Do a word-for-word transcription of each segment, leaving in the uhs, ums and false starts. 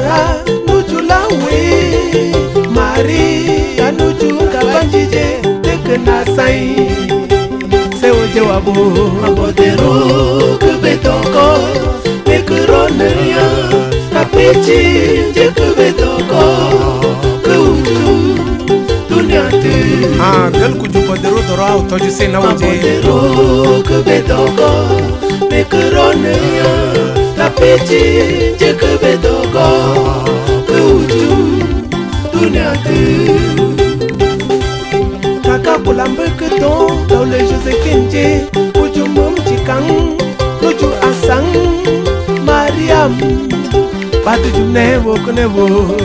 masara nuju lawe mari anuju kabanjije tekena sai se oje wabo abodero kubetoko mekroneria tapechi je kubetoko kuju dunia tu ah gal kuju bodero doro auto ju se na oje abodero kubetoko mekroneria tapechi je kubetoko kuju dunia tu kaka kulambe keton dans le Joséphine je kuju mum chikang nuju asang Mariam patu jumne wo kone wo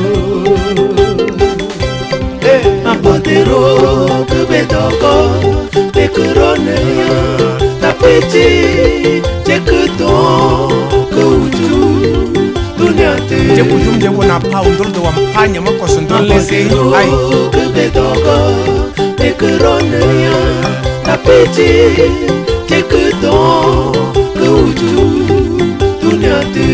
abodero kubetoko mekroneria tapechi je keton kuju dunia tu je kujum je wona paundol do wampanya makosondol lese ai kubetoko mekroneria tapechi je keton kuju dunia tu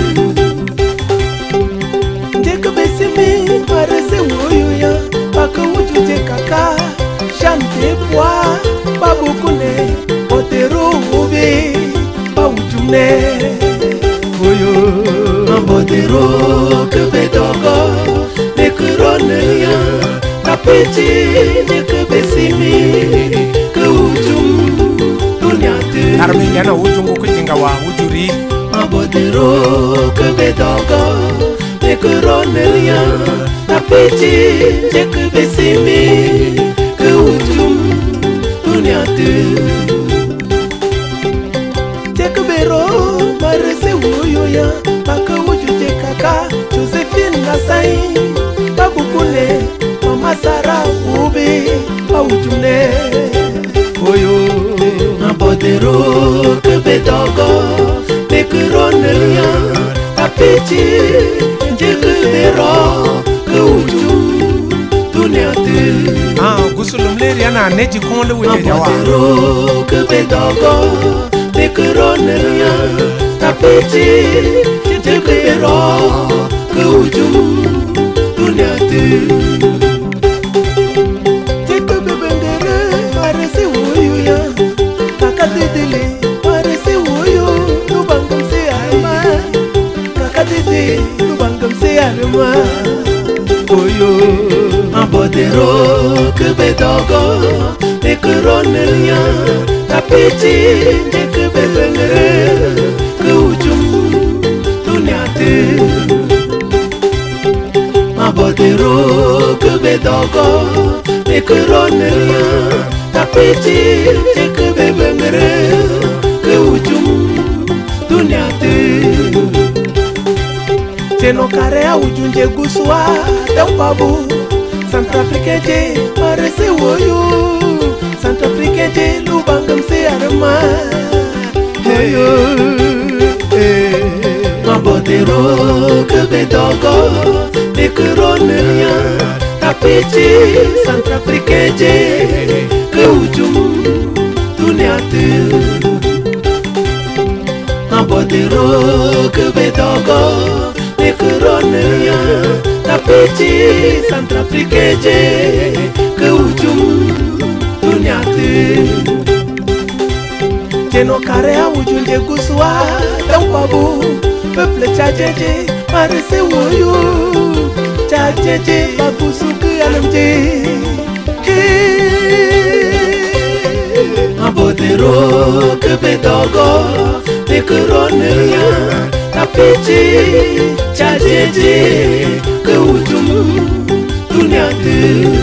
je kubesimi parese woyo ya paka uju je kaka chante poa babu kune otero ube ba ujumne woyo abodero kubetoko mekroneria tapechi je kubesimi kujum dunia tu armi yana ujungu kujinga wa ujuri abodero kubetoko mekroneria tapechi je kubesimi kujum dunia tu je kubero marese woyo ya paka uju je kaka Joséphine Nasai babu kule mama Sara ube ba ujumne woyo abodero kubetoko mekroneria tapechi je kubero kujum dunia tu ah gusulum le yana neji konle wuje jawa abodero kubetoko mekroneria tapechi je kubero kujum dunia tu je kubebengere marese woyo ya kaka dedele marese woyo lubangam se arma kaka dede lubangam se arma woyo abodero kubetoko mekroneria tapechi je kubebengere kujum dunia tu abodero kubetoko mekroneria tapechi je kubebengere kujum dunia tu Jeno karea ujunje guswa Taupabu Centrafrique je marese woyo Centrafrique je lubangam se arma Heyo abodero kubetoko mekroneria tapechi Centrafrique je kujum dunia tu abodero kubetoko mekroneria tapechi Centrafrique je kujum dunia tu Jeno karea ujunje guswa Taupabu peuple tchadjeje marese woyo tchadjeje bakusuku alamje abodero kubetoko mekroneria tapechi tchadjeje kujum dunia tu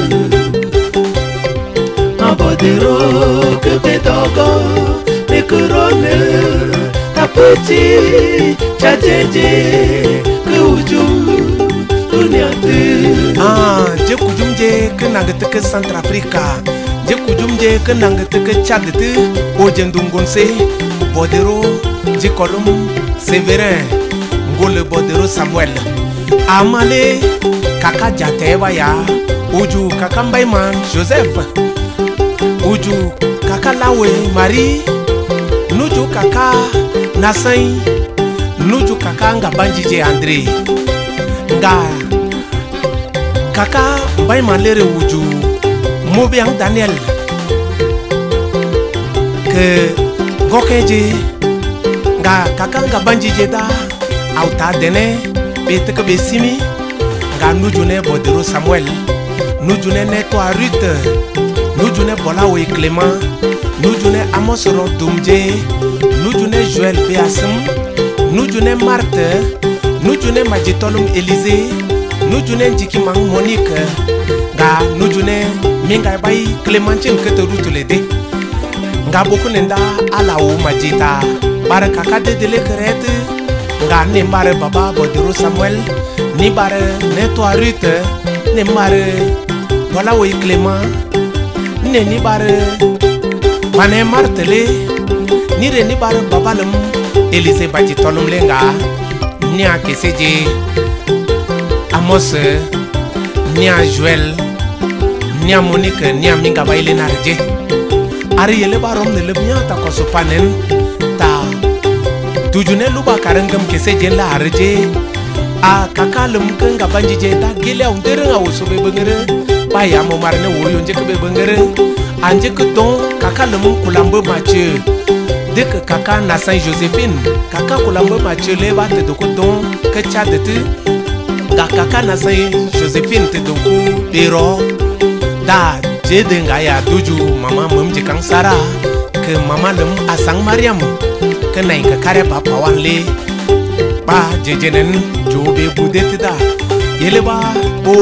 abodero kubetoko mekroneria tapechi tchadjeje kujum dunia tu ah je kujum je kenang teke Centrafrica je kujum je kenang teke Chad tu oje ndungonse bodero je kolum Séverin ngole bodero Samuel amale kaka jateba ya uju kaka Mbaiman Joseph uju kaka Lawe Marie nuju kaka Nasai nuju kaka Ngabanjije André nga kaka bay malere wuju mobiang Daniel ke gokeje nga kaka nga banji jeda auta dene bete ke besimi nga nujune bodero Samuel nujune neto Ruth nujune bola we Clément nujune Amos Rodumje nujune Joël Beasim nujune Marthe nujune Majitolum Élysée nujune Njikimang Monique nga nujune minga bay Clémentine ke te Ruth lede nga boku nenda ala o majita bare kaka de dele krete nga ne bare baba bodero Samuel ni bare neto Ruth ne mare wala wo Clément ne ni bare wane martele ni re ni bare babalum Élysée baji tolum lenga ni a keseje Amos ni a Joël ni a Monique ni a minga baile narje ari yele barom ne lebnya ta ko sopanen ta tujune luba karangam keseje la arje a kakalum kenga banjije da gele on dere nga woso be bengere ba ya mo marne woyo nje ke be bengere anje ke don kakalum kulambe Mathieu de que kaka na Saint Joséphine kaka kulambe Mathieu le ba te do ko don ke cha de te ga kaka na Saint Joséphine te do ko pero da je de nga ya duju mama mum je kang sara ke mama lum asang Mariam ke nai ka kare ba pawan le ba jejenen jobe budete da yele ba bo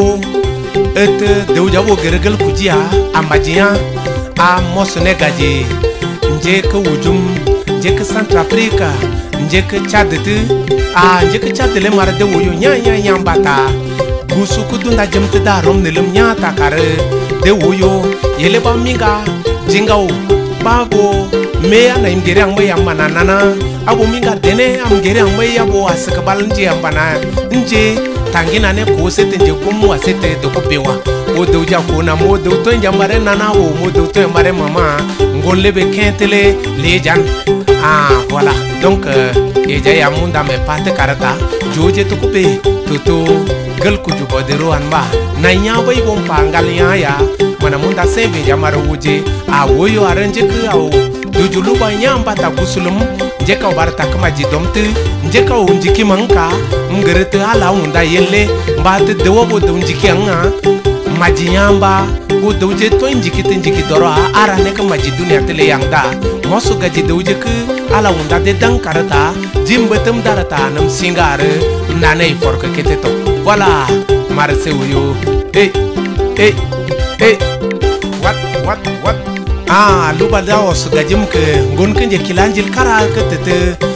et de jabo gergal kujia ambajiya a mosne gaje nje ke wujum nje ke Centrafrique nje ke Chad te a nje ke Chad le mar de woyo nya nya nya bata gusu kudunda jemte da rom ne lum nya ta kare de woyo yele ba minga jingao babo me ana imgere ang may amana nana abo minga dene amgere ang may abo asakabal nje ambana nje tangina ne ko sete nje kumu asete do ko bewa o do ja ko na mo do to njambare nana o mo do to njambare mama ngolle be kentele lejan ah voilà donc e ja ya munda me pate karata joje to ko be to to gal ku ju bodero anba na nya bay bom pangal nya ya mana munda sebe jamaro wuje a woyo aranje ku awo dujulu ba nyamba ta gusulum njeka barata kama jidomte njeka unjiki manka ngerete ala unda yelle mbate dewo bo do njiki anga majinyamba bo doje to njiki te njiki doro ara ne kama jidunia tele yangda mosu gaji doje ku ala unda de dan karata jimbetum darata nam singare nane forka keteto voilà marse uyo hey hey hey what what what ah luba daos gajim ke ngon kenje kilanjil kara ke tete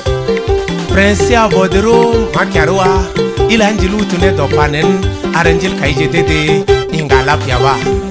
prince ya bodero makarwa ilanjilu tune do panen aranjil kaije dede ingala piawa